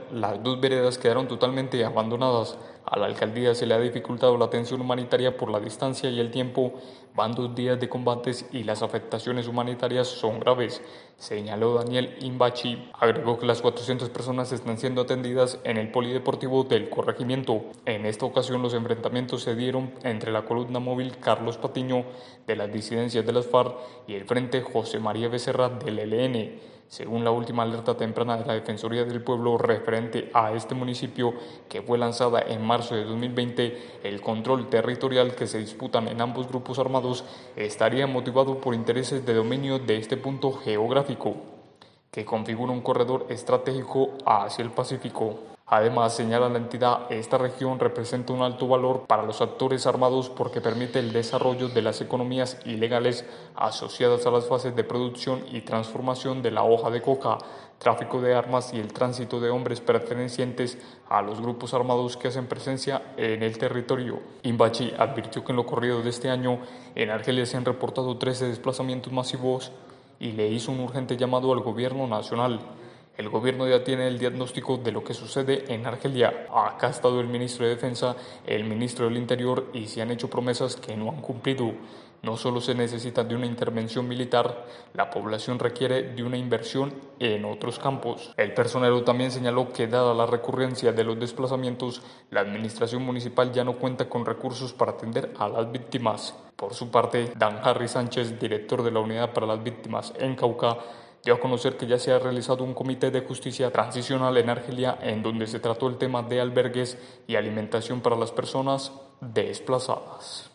las dos veredas quedaron totalmente abandonadas. A la alcaldía se le ha dificultado la atención humanitaria por la distancia y el tiempo. Van 2 días de combates y las afectaciones humanitarias son graves, señaló Daniel Imbachi. Agregó que las 400 personas están siendo atendidas en el polideportivo del corregimiento. En esta ocasión los enfrentamientos se dieron entre la columna móvil Carlos Patiño de las disidencias de las FARC y el frente José María Becerra del ELN. Según la última alerta temprana de la Defensoría del Pueblo referente a este municipio, que fue lanzada en marzo de 2020, el control territorial que se disputan en ambos grupos armados estaría motivado por intereses de dominio de este punto geográfico, que configura un corredor estratégico hacia el Pacífico. Además, señala la entidad, esta región representa un alto valor para los actores armados porque permite el desarrollo de las economías ilegales asociadas a las fases de producción y transformación de la hoja de coca, tráfico de armas y el tránsito de hombres pertenecientes a los grupos armados que hacen presencia en el territorio. Imbachi advirtió que en lo corrido de este año en Argelia se han reportado 13 desplazamientos masivos y le hizo un urgente llamado al gobierno nacional. El gobierno ya tiene el diagnóstico de lo que sucede en Argelia. Acá ha estado el ministro de Defensa, el ministro del Interior y se han hecho promesas que no han cumplido. No solo se necesita de una intervención militar, la población requiere de una inversión en otros campos. El personero también señaló que dada la recurrencia de los desplazamientos, la administración municipal ya no cuenta con recursos para atender a las víctimas. Por su parte, Dan Harry Sánchez, director de la Unidad para las Víctimas en Cauca, dio a conocer que ya se ha realizado un comité de justicia transicional en Argelia en donde se trató el tema de albergues y alimentación para las personas desplazadas.